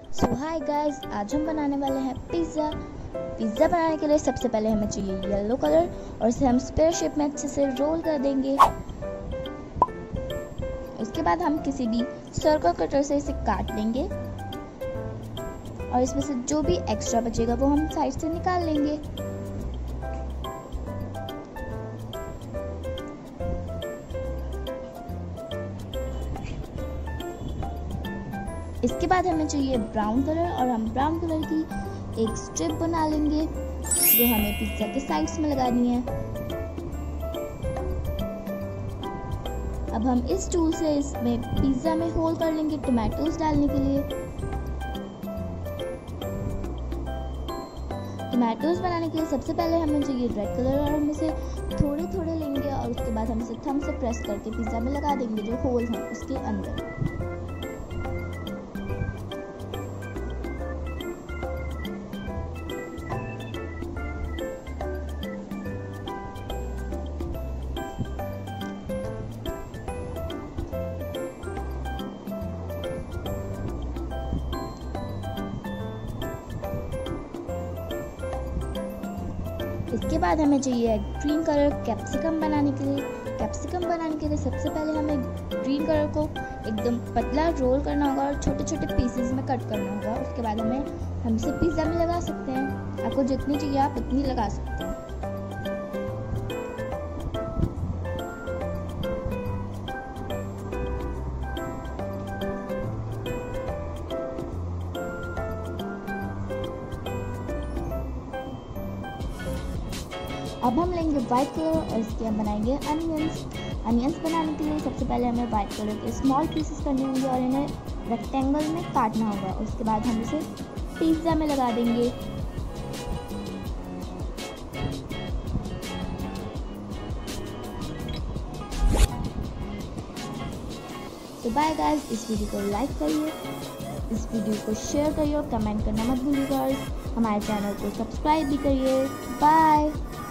सो hi guys, आज हम बनाने वाले हैं पिज़्ज़ा। पिज़्ज़ा बनाने के लिए सबसे पहले हमें चाहिए येलो कलर और इसे हम स्क्वायर शेप में अच्छे से रोल कर देंगे। उसके बाद हम किसी भी सर्कल कटर से इसे काट लेंगे और इसमें से जो भी एक्स्ट्रा बचेगा वो हम साइड से निकाल लेंगे। इसके बाद हमें चाहिए ब्राउन कलर और हम ब्राउन कलर की एक स्ट्रिप बना लेंगे जो हमें पिज़्ज़ा के साइड्स में लगानी है। अब हम इस टूल से इसमें पिज़्ज़ा में होल कर लेंगे टोमेटोज डालने के लिए। टोमेटोज बनाने के लिए सबसे पहले हमें चाहिए रेड कलर और हम इसे थोड़े थोड़े लेंगे और उसके बाद हम इसे थंब से प्रेस करके पिज़्ज़ा में लगा देंगे जो होल हैं उसके अंदर। इसके बाद हमें चाहिए ग्रीन कलर कैप्सिकम बनाने के लिए। कैप्सिकम बनाने के लिए सबसे पहले हमें ग्रीन कलर को एकदम पतला रोल करना होगा और छोटे छोटे पीसेस में कट करना होगा। उसके बाद हम इसे पिज़्ज़ा में लगा सकते हैं। आपको जितनी चाहिए आप उतनी लगा सकते हैं। अब हम लेंगे वाइट कलर और इसके हम बनाएंगे अनियंस बनाने के लिए सबसे पहले हमें वाइट कलर के स्मॉल पीसेस करने होंगे और इन्हें रेक्टेंगल में काटना होगा। उसके बाद हम इसे पिज़्ज़ा में लगा देंगे। तो बाय गाइस, इस वीडियो को लाइक करिए, इस वीडियो को शेयर करिए और कमेंट करना मत भूलिएगा और हमारे चैनल को सब्सक्राइब भी करिए। बाय।